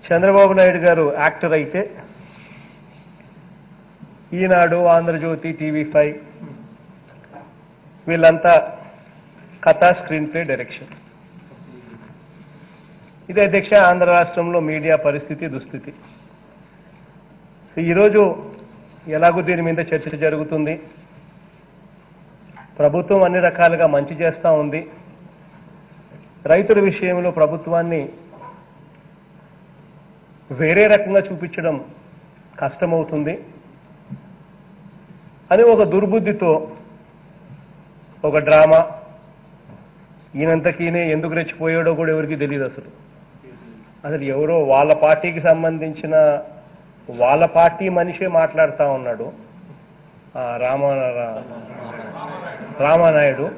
చంద్రబాబు నాయుడు గారు యాక్టర్ అయితే ఈనాడు, ఆంధ్రజ్యోతి, టీవీ5 వీళ్ళంతా కథా స్క్రీన్ ప్లే డైరెక్షన్. ఇదే అధ్యక్ష ఆంధ్ర రాష్ట్రంలో మీడియా పరిస్థితి, దుస్థితి. ఈరోజు ఎలాగూ దీని మీద చర్చ జరుగుతుంది. ప్రభుత్వం అన్ని రకాలుగా మంచి చేస్తూ ఉంది. రైతుల విషయంలో ప్రభుత్వాన్ని వేరే రకంగా చూపించడం కష్టమవుతుంది అని ఒక దుర్బుద్ధితో ఒక డ్రామా, ఈయనంతకీనే ఎందుకు రెచ్చిపోయాడో కూడా ఎవరికి తెలియదు. అసలు ఎవరో వాళ్ళ పార్టీకి సంబంధించిన వాళ్ళ పార్టీ మనిషే మాట్లాడుతూ ఉన్నాడు. రామానాయుడు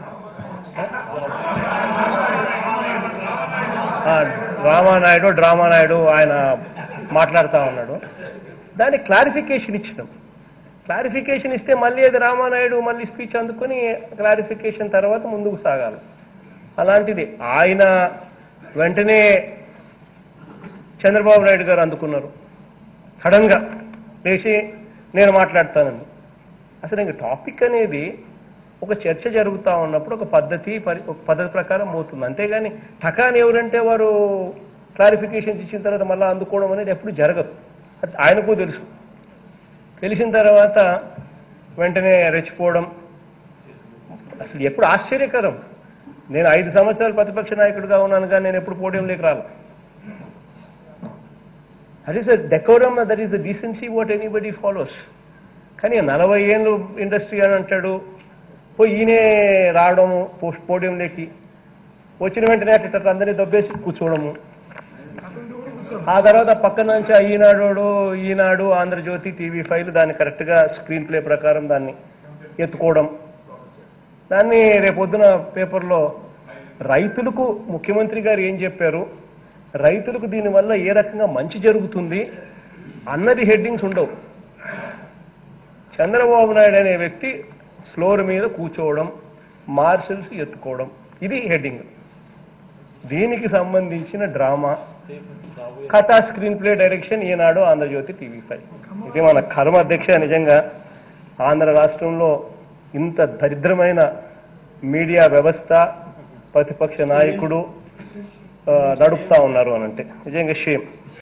డ్రామానాయుడు ఆయన మాట్లాడుతూ ఉన్నాడు. దానికి క్లారిఫికేషన్ ఇచ్చినాం. క్లారిఫికేషన్ ఇస్తే మళ్ళీ అది రామానాయుడు మళ్ళీ స్పీచ్ అందుకొని క్లారిఫికేషన్ తర్వాత ముందుకు సాగాలి. అలాంటిది ఆయన వెంటనే చంద్రబాబు నాయుడు గారు అందుకున్నారు. సడన్గా లేచి నేను మాట్లాడతానండి. అసలు ఇంక టాపిక్ అనేది ఒక చర్చ జరుగుతూ ఉన్నప్పుడు ఒక పద్ధతి ప్రకారం పోతుంది. అంతేగాని టకాని ఎవరంటే వారు క్లారిఫికేషన్స్ ఇచ్చిన తర్వాత మళ్ళీ అందుకోవడం అనేది ఎప్పుడు జరగదు. ఆయనకు తెలుసు. తెలిసిన తర్వాత వెంటనే రెచ్చిపోవడం అసలు ఎప్పుడు ఆశ్చర్యకరం. నేను 5 సంవత్సరాలు ప్రతిపక్ష నాయకుడిగా ఉన్నాను, కానీ నేను ఎప్పుడు పోడియంలోకి రాను. That is the decorum, that is the decency what anybody follows. కానీ 40 ఏళ్ళు ఇండస్ట్రీ అని అంటాడు. పోయి ఈయనే రావడము పోడియంలోకి, వచ్చిన వెంటనే అట్లా అందరినీ దొబ్బేసి కూర్చోవడము. ఆ తర్వాత పక్కన నుంచి ఈనాడు, ఆంధ్రజ్యోతి, టీవీ5 దాన్ని కరెక్ట్గా స్క్రీన్ ప్లే ప్రకారం దాన్ని ఎత్తుకోవడం. దాన్ని రేపొద్దున పేపర్లో రైతులకు ముఖ్యమంత్రి గారు ఏం చెప్పారు, రైతులకు దీనివల్ల ఏ రకంగా మంచి జరుగుతుంది అన్నది హెడ్డింగ్స్ ఉండవు. చంద్రబాబు నాయుడు అనే వ్యక్తి ఫ్లోర్ మీద కూర్చోవడం, మార్షల్స్ ఎత్తుకోవడం, ఇది హెడ్డింగ్. దీనికి సంబంధించిన డ్రామా, కథా screenplay direction Eenadu, Andhrajyothi, TV five. ఇది మన కర్మ అధ్యక్ష. నిజంగా ఆంధ్ర రాష్ట్రంలో ఇంత దరిద్రమైన మీడియా వ్యవస్థ, ప్రతిపక్ష నాయకుడు నడుపుతా ఉన్నారు అనంటే నిజంగా షేమ్.